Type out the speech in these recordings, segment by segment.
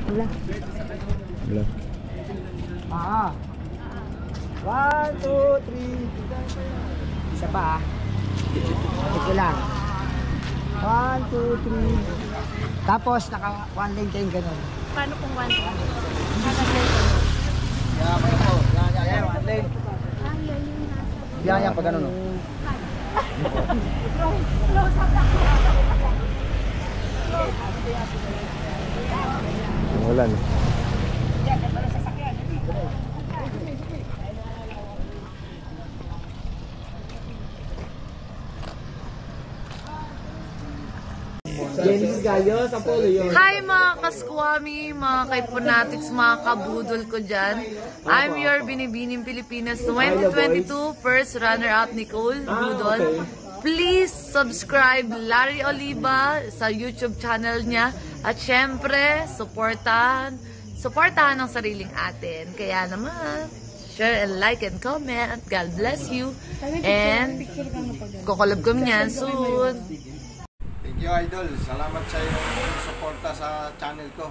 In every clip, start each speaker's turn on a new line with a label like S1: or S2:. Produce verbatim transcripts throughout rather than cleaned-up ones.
S1: Wala.
S2: Wala.
S3: Ah. One, two, three. Isa pa ah. Ito lang. One, two, three. Tapos naka one lane kayo ganun.
S1: Paano kung one lane?
S3: Yeah, kayo po. Yan, yan, yan. One lane. Yan, yan. Pag ganun, no?
S2: Wala na.
S4: Hi mga kaskwami, mga kaiponatics, mga kabudol ko dyan. I'm your Binibining Pilipinas twenty twenty-two first runner-up Nicole Budol. Please subscribe Larry Oliva sa YouTube channel niya. At syempre, supportahan, supportahan ang sariling atin. Kaya naman, share and like and comment. God bless you. And kukolab kami niyan soon.
S2: Thank you, Idol. Salamat sa iyong suporta sa channel ko.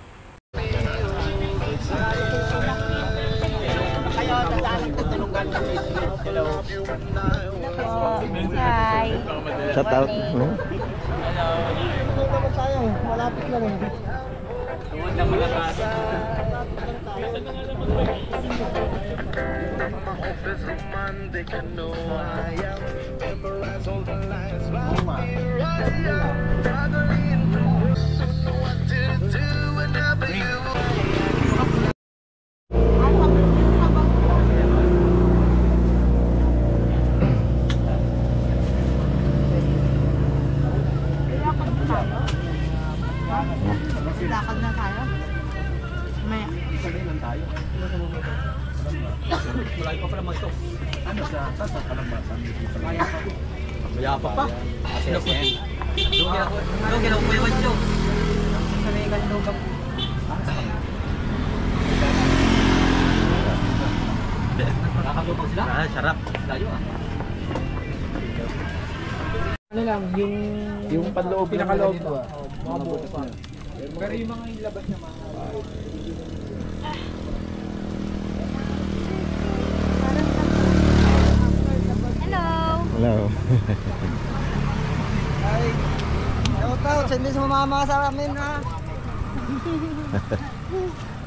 S1: Hi.
S2: Shout out.
S1: Hello.
S3: Malapit lang eh.
S5: Tuwad na malakas.
S4: Lakad na tayo. Maya.
S5: Mulai pa pala mo ito. Ano sa tata kalabasa? Maya pa. Maya pa pa. Doon ako. Doon ako kuya Wanjo. Sa may ganito ka. Nakakatupag sila? Ah, sarap. Layo ah.
S3: Ano lang, yung... Yung panloob, pinakaloob ko ah. Mga buo pa. Pero yung mga ilabas na mga...
S1: Hello.
S2: Hello.
S3: Ay, shout out, send sa mama sa amin ha.